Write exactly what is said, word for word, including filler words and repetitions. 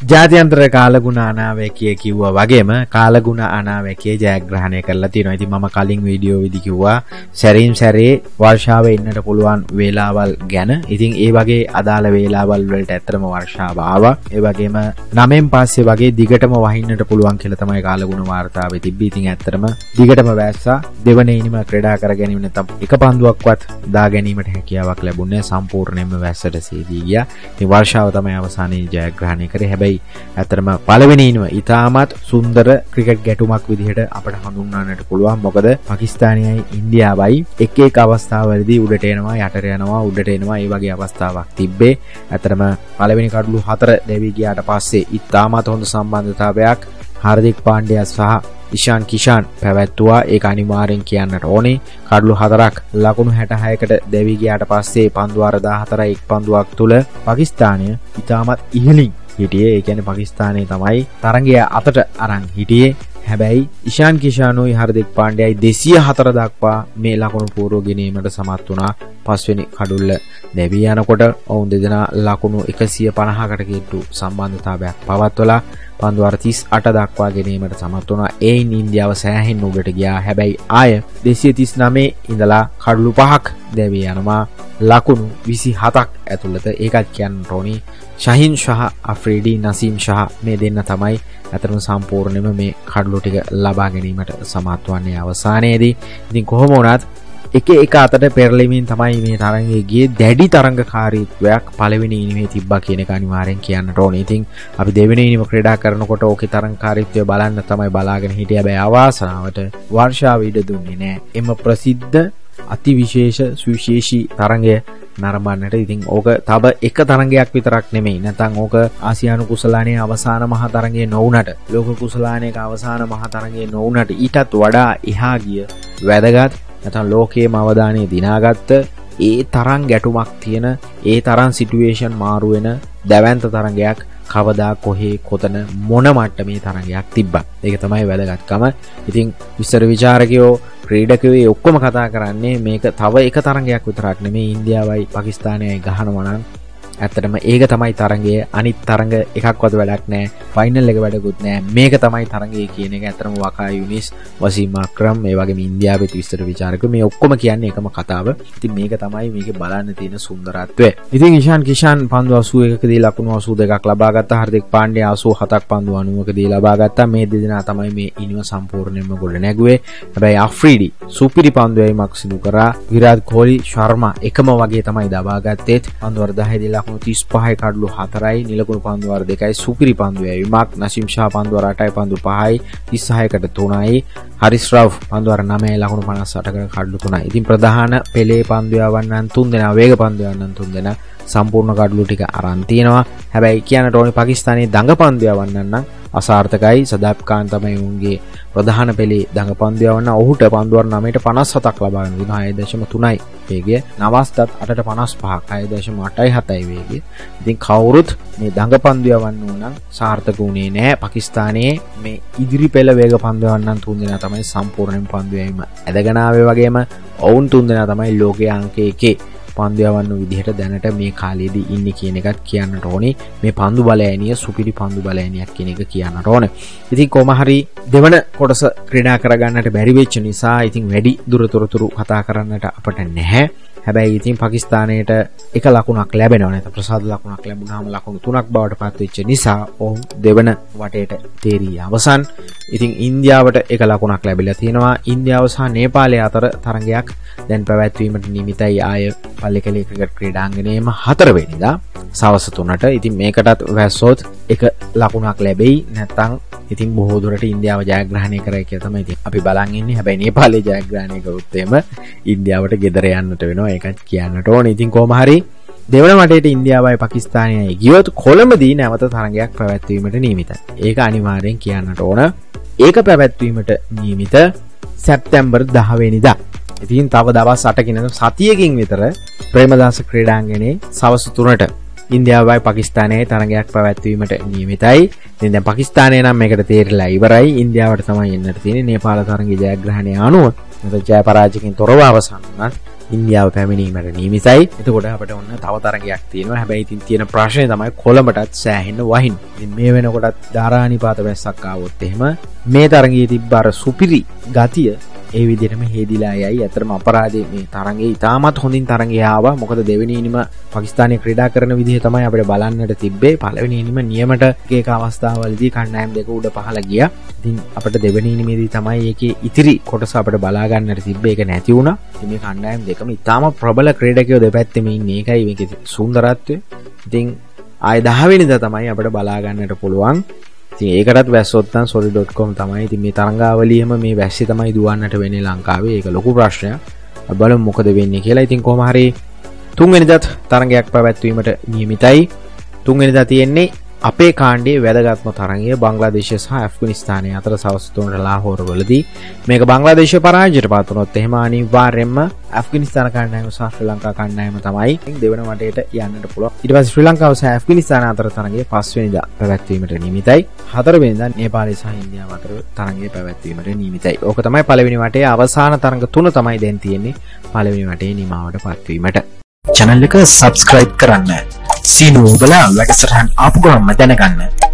ජාත්‍යන්තර කාලගුණ අනාවැකිය කිව්වා වගේම කාලගුණ අනාවැකිය ජයග්‍රහණය කරලා තියෙනවා. ඉතින් මම කලින් වීඩියෝ වෙදි කිව්වා සැරින් සැරේ වර්ෂාවේ ඉන්නට පුළුවන් වේලාවල් ගැන. ඉතින් ඒ වගේ අදාළ වේලාවල් වලට ඇත්තටම වර්ෂාව ආවා. ඒ වගේම නවයෙන් පස්සේ වගේ දිගටම වහින්නට පුළුවන් කියලා තමයි කාලගුණ වාර්තාවේ තිබ්බේ. ඉතින් ඇත්තටම දිගටම වැස්සා දෙවන ඉනිම ක්‍රීඩා කර ගැනීම නැත්නම් එක පන්දුවක්වත් දා ගැනීමට හැකියාවක් ලැබුණේ නැහැ. සම්පූර්ණයෙන්ම වැස්සට සේදී ගියා. ඉතින් වර්ෂාව තමයි අවසානයේ ජයග්‍රහණය කරේ. හැබැයි ඇත්තටම පළවෙනි ඉනිම ඉතාමත් සුන්දර ක්‍රිකට් ගැටුමක් විදිහට අපට හඳුන්වන්නට පුළුවන්. මොකද පාකිස්තානයයි ඉන්දියාවයි එක එක අවස්ථාවලදී උඩට එනවා යටට යනවා උඩට එනවා ඒ වගේ අවස්ථාවක් තිබ්බේ. ඇත්තටම පළවෙනි කඩළු හතර දෙවි ගියාට පස්සේ ඉතාමත් හොඳ සම්බන්ධතාවයක් හාර්දික් පාණ්ඩයා සහ ඉෂාන් කිෂාන් පැවැත්තුවා. ඒක අනිවාර්යෙන් කියන්නට ඕනේ. කඩළු හතරක් ලකුණු හැටහයකට දෙවි ගියාට පස්සේ පන්දු වාර දාහතරයි එක් පන්දුවක් තුල පාකිස්තානය ඉතාමත් ඉහළින් හිටියේ. ඒ කියන්නේ පාකිස්තානයේ තමයි තරගය අතට අරන් හිටියේ. හැබැයි ඉෂාන් කිෂානුයි හාර්දික් පාණ්ඩයයි දෙසිය හතර දක්වා මේ ලකුණු පූර්ව ගෙනීමට සමත් වුණා. පස්වෙනි කඩුල්ල දෙවි යනකොට ඔවුන් දෙදෙනා ලකුණු එකසිය පනහකට කිට්ටු සම්බන්ධතාවයක් පවත්වලා පන්දු වාර තිස් අට දක්වා ගෙනීමට සමත් වුණා. ඒයින් ඉන්දියාව සෑහෙන්න උඩට ගියා. හැබැයි ආය දෙසිය තිස් නවය ඉඳලා කඩළු පහක් දෙවි යනවා ලකුණු විසි හතක් ඇතුළත. ඒකත් කියන්න ඕනේ ශහින් ෂහ අෆ්‍රීඩි නසීම් ෂහ මේ දෙන්න තමයි අතරම සම්පූර්ණයෙන්ම මේ කඩළු ටික ලබා ගැනීමට සමත් වන්නේ අවසානයේදී. ඉතින් කොහොම වුණත් එක එක අතට පෙරලෙමින් තමයි මේ තරඟයේ ගියේ. දැඩි තරඟකාරීත්වයක් පළවෙනි ඉනිමේ තිබ්බා කියන එක අනිවාර්යෙන් කියන්නට ඕනේ. ඉතින් අපි දෙවෙනි ඉනිම ක්‍රීඩා කරනකොට ඕකේ තරඟකාරීත්වය බලන්න තමයි බලාගෙන හිටියේ. හැබැයි අවාසනාවට වර්ෂාව ඉඩ දුන්නේ නැහැ. එම ප්‍රසිද්ධ අතිවිශේෂ සුවිශේෂී තරඟය නරඹන්නට. ඉතින් ඕක තව එක තරඟයක් විතරක් නෙමෙයි. නැත්නම් ඕක ආසියානු කුසලානයේ අවසාන මහ තරඟයේ නොවුනට, ලෝක කුසලානයක අවසාන මහ තරඟයේ නොවුනට ඊටත් වඩා එහා ගිය වැදගත් නැත්නම් ලෝකයේම අවධානය දිනාගත්ත ඒ තරම් ගැටුමක් තියෙන ඒ තරම් සිටුේෂන් මාරු වෙන දැවැන්ත තරඟයක් කවදා කොහේ කොතන මොන මට්ටමේ තරඟයක් තිබ්බත් ඒක තමයි වැදගත්කම. ඉතින් විස්තර විචාරකයෝ ක්‍රීඩකයෝ ඔක්කොම කතා කරන්නේ මේක තව එක තරඟයක් විතරක් නෙමෙයි ඉන්දියාවයි පාකිස්තානයයි ගහනවා නම් ඇත්තටම ඒක තමයි තරඟය. අනිත් තරඟ එකක්වත් වැඩක් නැහැ. ෆයිනල් එක වැඩකුත් නැහැ. මේක තමයි තරඟය කියන එක ඇත්තටම වකා යුනිස් වසීම් අක්‍රම් ඒ වගේම ඉන්දියාවේ විස්තර විචාරකයෝ මේ ඔක්කොම කියන්නේ එකම කතාව. ඉතින් මේක තමයි මේකේ බලන්න තියෙන සුන්දරත්වය. ඉතින් ඉෂාන් කිෂාන් පන්දු අසූ එකකදී ලකුණු අසූ දෙකක් ලබා ගත්තා. හාර්දික් පාණ්ඩයා අසූ හතක් පන්දු අනූවකදී ලබා ගත්තා. මේ දෙදෙනා තමයි මේ ඉනිම සම්පූර්ණයෙන්ම ගොඩ නැගුවේ. හැබැයි අෆ්‍රීඩි සුපිරි පන්දු යෑමක් සිදු කරා. විරාට් කොහ්ලි ශර්මා එකම වගේ තමයි දබා ගත්තේ. පන්දු වාර දහයේදී තිස් පහයි කඩළු හතරයි නිලකුණු පන්දු වාර දෙකයි සුපිරි පන්දු යැවීමක්. නසීම් ෂා පන්දු වාර අටයි පන්දු පහයි තිස්හයකට තුනයි. හරිස් රව් පන්දු වාර නවයයි ලකුණු පනස් අටකට කඩළු තුනයි. ඉතින් ප්‍රධාන පෙළේ පන්දු යවන්නන් තුන් දෙනා වේග පන්දු යවන්නන් තුන් දෙනා සම්පූර්ණ කඩළු ටික අරන් තියෙනවා. හැබැයි කියන්නට ඕනේ පාකිස්තානයේ දඟ පන්දු යවන්නන් නම් අසාර්ථකයි. සදාබ් ඛාන් තමයි උන්ගේ ප්‍රධාන පෙළේ දඟ පන්දු යවන්න. ඔහුට පන්දු වාර නවයට පනස් හතක් ලබා ගන්න දුන්නා. හය දශම තුනයි වේගය. නවාස්දත් අටට පනස් පහක් හය දශම අටයි හතයි වේගය. ඉතින් කවුරුත් මේ දඟ පන්දු යවන්න ඕන නම් සාර්ථක වුණේ නැහැ. පාකිස්තානයේ මේ ඉදිරි පෙළ වේග පන්දු යවන්නන් තුන් දෙනා තමයි සම්පූර්ණයෙන් පන්දු යැවීම ඇදගෙන ආවේ. වගේම ඔවුන් තුන් දෙනා තමයි ලෝකයේ අංක එකේ පන්දු යවන්න විදිහට දැනට මේ කාලයේදී ඉන්නේ කියන එකත් කියන්නට ඕනේ. මේ පන්දු බලෑනිය සුපිරි පන්දු බලෑනියක් කියන එක කියන්නට ඕනේ. ඉතින් කොහොම හරි දෙවන කොටස ක්‍රීඩා කරගන්නට බැරි වෙච්ච නිසා ඉතින් වැඩි දුරතොරතුරු කතා කරන්නට අපට නැහැ. හැබැයි ඉතින් පාකිස්තානයට එක ලකුණක් ලැබෙනවා. නැත්නම් ප්‍රසාද ලකුණක් ලැබුණාම ලකුණු තුනක් බවට පත් වෙච්ච නිසා ඔවුන් දෙවන වටේට තේරී අවසන්. ඉතින් ඉන්දියාවට එක ලකුණක් ලැබිලා තියෙනවා. ඉන්දියාව සහ නේපාලය අතර තරඟයක් දැන් පැවැත්වීමට නියමිතයි. ආය පල්ලිකලේ ක්‍රිකට් ක්‍රීඩාංගණයේම හතර වෙනිදා සවස් තුනට. ඉතින් මේකටත් වැස්සොත් එක ලකුණක් ලැබෙයි. නැත්නම් ඉතින් බොහෝ දුරට ඉන්දියාව ජයග්‍රහණය කරයි කියලා තමයි ඉතින් අපි බලන් ඉන්නේ. හැබැයි නේපාලේ ජයග්‍රහණය කළොත් එම ඉන්දියාවට ගෙදර යන්නට වෙනවා. ඒකත් කියන්නට ඕනේ. ඉතින් කොහොම හරි දෙවන වටේට ඉන්දියාවයි පාකිස්තානයයි ගියොත් කොළඹදී නැවත තරඟයක් පැවැත්වීමට නියමිතයි. ඒක අනිවාර්යෙන් කියන්නට ඕන. ඒක පැවැත්වීමට නියමිත සැප්තැම්බර් දහ වෙනිදා. ඉතින් තව දවස් අටකින් සතියකින් විතර ප්‍රේමදාස ක්‍රීඩාංගණයේ සවස් තුනට ඉන්දියාවයි පාකිස්තානයයි තරඟයක් පැවැත්වීමට නියමිතයි. ඉතින් දැන් පාකිස්තානය නම් මේකට තේරිලා ඉවරයි. ඉන්දියාවට තමයි එන්නට තියෙන්නේ. නේපාල තරඟයේ ජයග්‍රහණය අනුව නැත්නම් ජය පරාජයකින් තොරව අවසන් වුණත් ඉන්දියාව පැමිණීමට නියමිතයි. එතකොට අපිට ඔන්න තව තරගයක් තියෙනවා. හැබැයි ඉතින් තියෙන ප්‍රශ්නේ තමයි කොළඹටත් සෑහෙන්න වහින්න. ඉතින් මේ වෙනකොටත් ධාරානිපාත වැස්සක් ආවොත් එහෙම මේ තරගයේ තිබ්බ අර සුපිරි ගතිය ඒ විදිහටම හේදිලා යයි. අතරම අපරාධේ මේ තරගයේ ඉතාමත් හොඳින් තරගය ආවා. මොකද දෙවෙනි ඉනිම පාකිස්තානයේ ක්‍රීඩා කරන විදිහ තමයි අපිට බලන්නට තිබ්බේ. පළවෙනි ඉනිම නියමට එක අවස්ථාවලදී කණ්ඩායම් දෙක උඩ පහළ ගියා. ඉතින් අපිට දෙවෙනි ඉනිමේදී තමයි ඒකේ ඉතිරි කොටස අපිට බලා ගන්නට තිබ්බේ. ඒක නැති වුණා. ඉතින් මේ කණ්ඩායම් දෙකම ඉතාම ප්‍රබල ක්‍රීඩකයෝ දෙපැත්තෙම ඉන්නේ. ඒකයි මේකේ සුන්දරත්වය. ඉතින් ආය දහ වෙනිදා තමයි අපිට බලා ගන්නට පුළුවන්. ඉතින් ඒකටත් වැස්සොත් නම් sorry dot com තමයි. ඉතින් මේ තරංගාවලියම මේ වැස්සේ තමයි දුවන්නට වෙන්නේ ලංකාවේ. ඒක ලොකු ප්‍රශ්නයක්. බලමු මොකද වෙන්නේ කියලා. ඉතින් කොහොම හරි තුන් වෙනිදාත් තරගයක් පැවැත්වීමට නියමිතයි. තුන් වෙනිදා තියෙන්නේ අපේ කාණ්ඩයේ වැදගත්ම තරගය බංග්ලාදේශය සහ ඇෆ්ගනිස්තානය අතර සවස් තුනට ලාහෝර වලදී. මේක බංග්ලාදේශය පරාජයට පත් වුණොත් එහෙම අනිවාර්යයෙන්ම ඇෆ්ගනිස්තාන කණ්ඩායම සහ ශ්‍රී ලංකා කණ්ඩායම තමයි දෙවන වටේට යන්නට පුළුවන්. ඊට පස්සේ ශ්‍රී ලංකාව සහ ඇෆ්ගනිස්තාන අතර තරගය පස් වෙනිදා පැවැත්වීමට නියමිතයි. හතර වෙනිදා නේපාලය සහ ඉන්දියාව අතර තරගය පැවැත්වීමට නියමිතයි. ඕක තමයි පළවෙනි වටේ අවසාන තරග තුන තමයි දැන් තියෙන්නේ පළවෙනි වටේ නිමාවට පත්වීමට. channel එක subscribe කරන්න. සීනුව ඔබලා වැඩසටහන් ආපු ගමන්ම දැනගන්න.